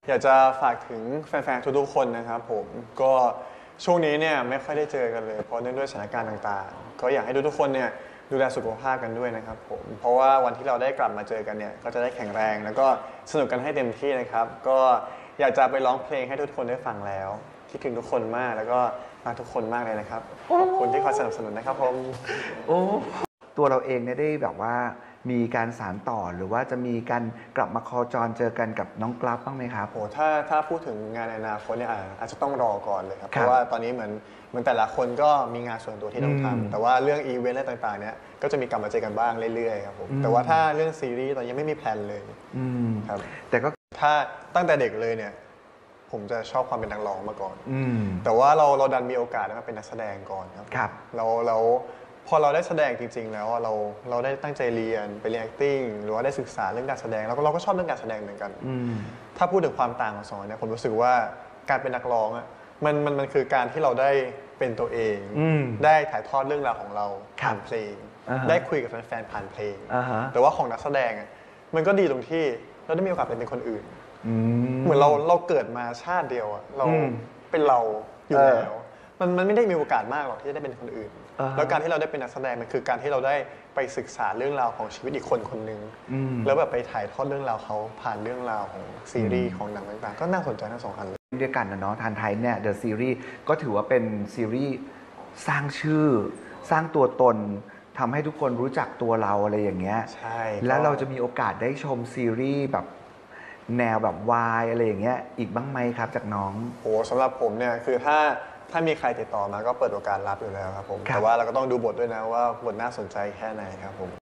อยากจะฝากถึงแฟนๆทุกๆคนนะครับผมก็ช่วงนี้เนี่ยไม่ค่อยได้เจอกันเลยเพราะเนื่องด้วยสถานการณ์ต่างๆก็อยากให้ทุกๆคนเนี่ยดูแลสุขภาพกันด้วยนะครับผมเพราะว่าวันที่เราได้กลับมาเจอกันเนี่ยก็จะได้แข็งแรงแล้วก็สนุกกันให้เต็มที่นะครับก็อยากจะไปร้องเพลงให้ทุกคนได้ฟังแล้วคิดถึงทุกคนมากแล้วก็รักทุกคนมากเลยนะครับขอบคุณที่คอยสนับสนุนนะครับผมโอ้ตัวเราเองเนี่ยได้แบบว่ามีการสานต่อหรือว่าจะมีการกลับมาโคจรเจอกันกับน้องกราฟบ้างไหมครับโอ้ถ้าพูดถึงงานในอนาคตเนี่ยอาจจะต้องรอก่อนเลยครับเพราะว่าตอนนี้เหมือนแต่ละคนก็มีงานส่วนตัวที่ต้องทำแต่ว่าเรื่องอีเวนต์อะไรต่างๆเนี่ยก็จะมีกลับมาเจอกันบ้างเรื่อยๆครับผมแต่ว่าถ้าเรื่องซีรีส์ตอนนี้ยังไม่มีแพลนเลยครับแต่ก็ถ้าตั้งแต่เด็กเลยเนี่ยผมจะชอบความเป็นนักร้องมาก่อนแต่ว่าเราดันมีโอกาสได้มาเป็นนักแสดงก่อนครับเราพอเราได้แสดงจริงๆแล้วเราได้ตั้งใจเรียนไปเรียน acting หรือว่าได้ศึกษาเรื่องการแสดงแล้วเราก็ชอบเรื่องการแสดงเหมือนกันถ้าพูดถึงความต่างของสองเนี่ยผมรู้สึกว่าการเป็นนักร้องอ่ะมันคือการที่เราได้เป็นตัวเองได้ถ่ายทอดเรื่องราวของเราผ่านเพลงได้คุยกับแฟนๆผ่านเพลงแต่ว่าของนักแสดงอ่ะมันก็ดีตรงที่เราได้มีโอกาสเป็นคนอื่นเหมือนเราเกิดมาชาติเดียวอ่ะเราเป็นเราอยู่แล้วมันไม่ได้มีโอกาสมากหรอกที่จะได้เป็นคนอื่นแล้วการที่เราได้เป็นนักแสดงมันคือการที่เราได้ไปศึกษาเรื่องราวของชีวิตอีกคนหนึ่งแล้วแบบไปถ่ายทอดเรื่องราวเขาผ่านเรื่องราวของซีรีส์ของหนังต่างๆก็น่าสนใจทั้งสองอันเลยด้วยกันนะเนาะทานไทยเนี่ย The Series ก็ถือว่าเป็นซีรีส์สร้างชื่อสร้างตัวตนทำให้ทุกคนรู้จักตัวเราอะไรอย่างเงี้ยใช่แล้วเราจะมีโอกาสได้ชมซีรีส์แบบแนวแบบวายอะไรอย่างเงี้ยอีกบ้างไหมครับจากน้องโอ้สำหรับผมเนี่ยคือถ้ามีใครติดต่อมาก็เปิดโอกาสรับอยู่แล้วครับผมแต่ว่าเราก็ต้องดูบทด้วยนะว่าบทน่าสนใจแค่ไหนครับผม